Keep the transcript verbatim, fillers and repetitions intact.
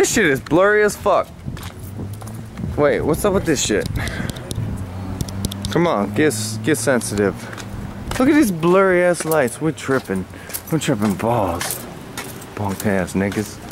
This shit is blurry as fuck. Wait, what's up with this shit? Come on, get, get sensitive. Look at these blurry ass lights. We're tripping. We're tripping balls. Punk ass niggas.